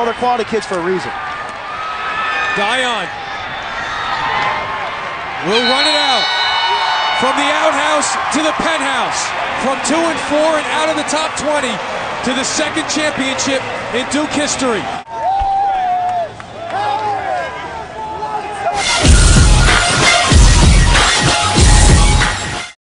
know they're quality kids for a reason. Dion will run it out. From the outhouse to the penthouse. From 2 and 4 and out of the top 20 to the second championship in Duke history.